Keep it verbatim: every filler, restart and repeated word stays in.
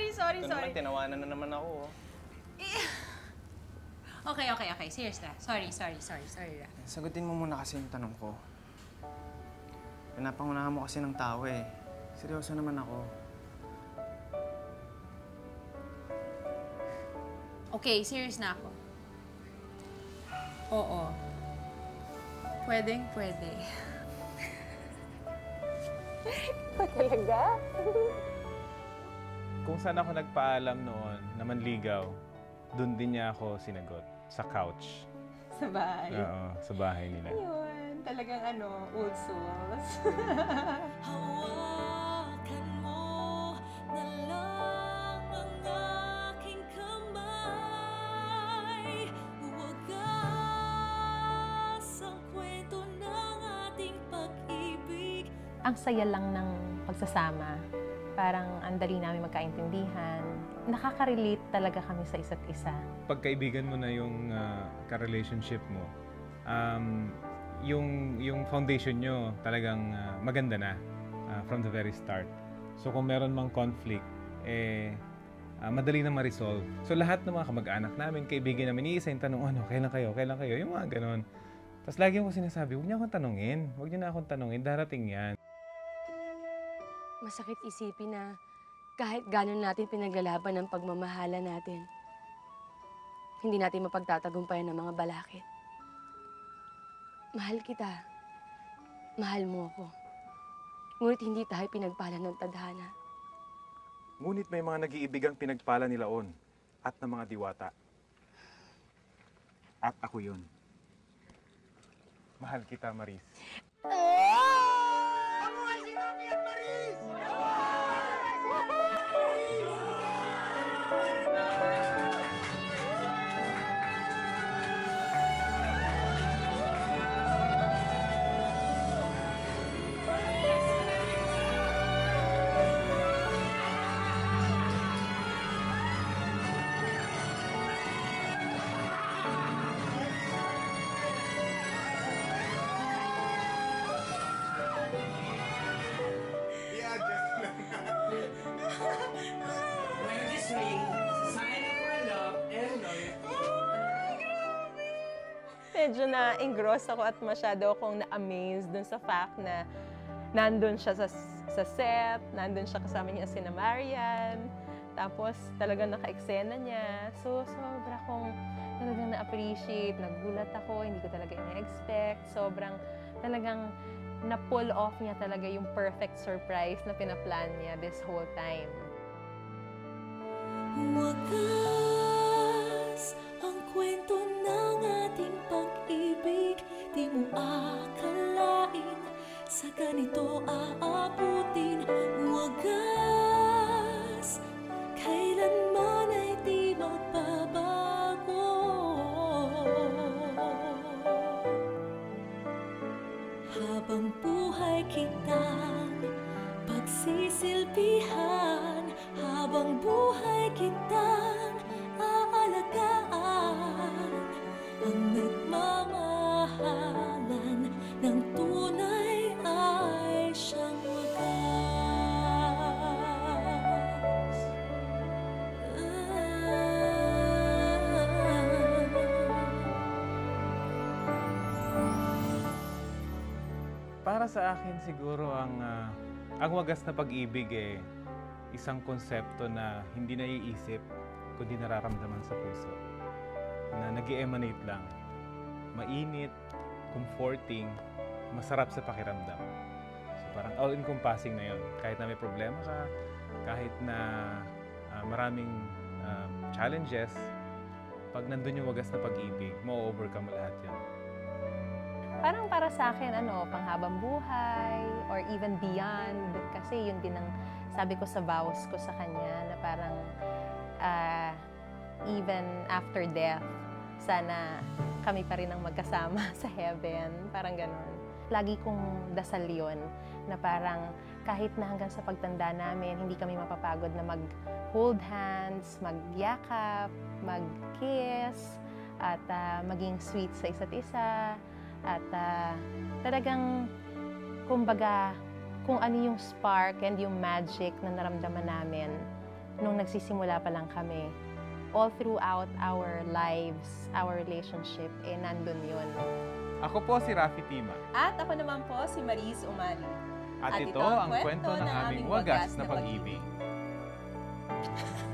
sorry, sorry, Ito sorry. naman, tinawanan na naman ako. Oh. Okay, okay, okay. Serious na. Sorry, sorry, sorry, sorry. Sagutin mo muna kasi yung tanong ko. Pinapangunahan mo kasi ng tao eh. Seryoso naman ako. Okay, serious na ako. Oo. Pwedeng, pwede. Ito talaga? Kung saan ako nagpaalam noon na manligaw, doon din niya ako sinagot. Sa couch. Sa bahay? Oo, sa bahay nila. Ayun, talagang ano, old souls. Hawakan mo na lang ang aking kamay. Wagas ang kwento ng ating pag-ibig. Ang saya lang ng pagsasama. Parang ang dali namin magkaintindihan. Nakaka-relate talaga kami sa isa't isa. Pagkaibigan mo na yung uh, ka-relationship mo, um, yung, yung foundation nyo talagang uh, maganda na uh, from the very start. So kung meron mang conflict, eh, uh, madali na ma-resolve. So lahat ng mga kamag-anak namin, kaibigan namin, iisa yung tanong, ano, kailan kayo, kailan kayo, yung mga ganon. Tapos lagi ko sinasabi, huwag niyo akong tanungin, huwag niyo na akong tanungin, darating yan. Masakit isipin na kahit gano'n natin pinaglalaban ang pagmamahala natin, hindi natin mapagtatagumpayan ng mga balakid. Mahal kita. Mahal mo ako. Ngunit hindi tayo pinagpala ng tadhana. Ngunit may mga nag-iibigang pinagpala nila on at ng mga diwata. At ako yun. Mahal kita, Maris. Medyo na-engross ako at masyado akong na-amaze dun sa fact na nandun siya sa, sa set, nandun siya kasama niya si Marian, tapos talagang naka-eksena niya. So, sobra kong talagang na-appreciate, nagulat ako, hindi ko talaga ina-expect. Sobrang talagang na-pull off niya talaga yung perfect surprise na pinaplan niya this whole time. Wagas ang kwento ng ating pag-ibig. Di mo akalain sa ganito aabutin. Wagas, kailanman ay di magbabago. Habang buhay kitang pagsisilbihan, habang buhay kitang aalagaan, ang nagmamahalan ng tunay ay siyang wagas. Para sa akin siguro ang uh, ang wagas na pag-ibig eh isang konsepto na hindi naiisip kundi nararamdaman sa puso. Na nag-e-emanate lang. Mainit, comforting, masarap sa pakiramdam. So parang all-encompassing na yun. Kahit na may problema ka, kahit na uh, maraming um, challenges, pag nandun yung wagas na pag-ibig, ma-overcome mo lahat yan. Parang para sa akin, ano, panghabang buhay or even beyond. Kasi yun din ang sabi ko sa vows ko sa kanya na parang uh, even after death, sana kami pa rin ang magkasama sa heaven. Parang ganon. Lagi kong dasal yun na parang kahit na hanggang sa pagtanda namin, hindi kami mapapagod na mag-hold hands, mag-yakap, mag-kiss, at uh, maging sweet sa isa't isa. At uh, talagang, kumbaga, kung ano yung spark and yung magic na naramdaman namin nung nagsisimula pa lang kami. All throughout our lives, our relationship, eh nandun yun. Ako po si Rafi Tima. At ako naman po si Maris Umali. At, ito ang kwento ng aming wagas na pag-ibig.